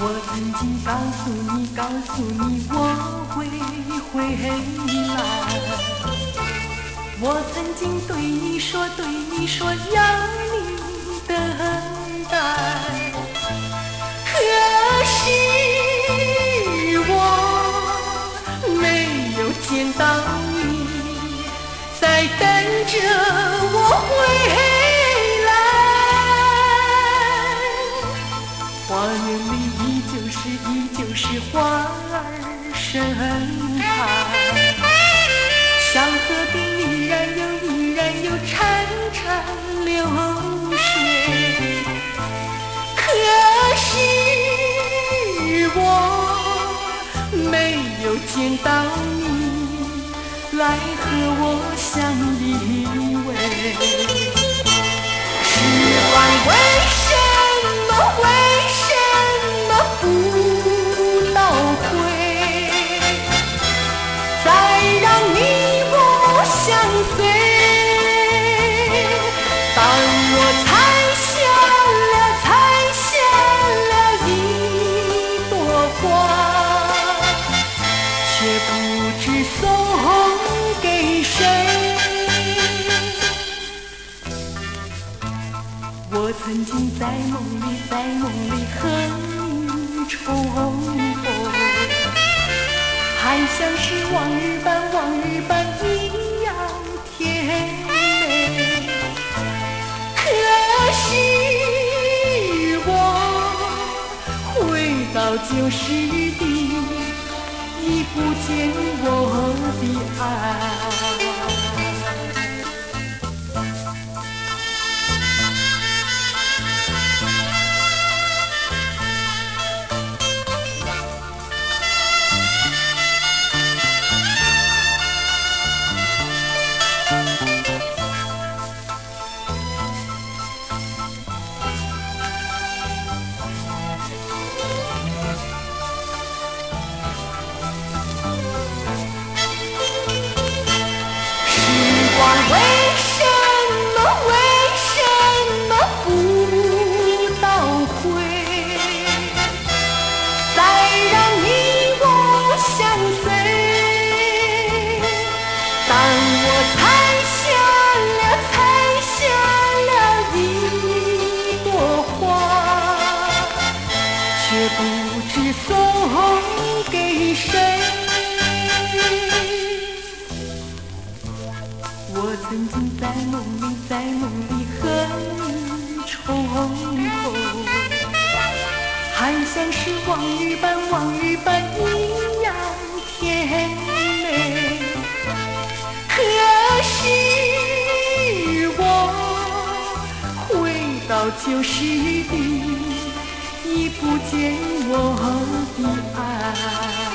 我曾经告诉你，我会回来。我曾经对你说，要你等待。可是我没有见到你，在等着我回来。花园里依旧是花儿盛开，小河边依然有潺潺流水。可是我没有见到你来和我相依偎。时光为什么不倒退，再让你我相随。当我采下了一朵花，却不知送给谁。我曾经在梦里和你重逢，还像是往日般一样甜美。可是我回到旧时地，已不见我的爱。为什么不倒退，再让你我相随。当我采下了一朵花，却不知送给谁。我曾经在梦里和你重逢，还像是往日般一样甜美。可是我回到旧时地，已不见我的爱。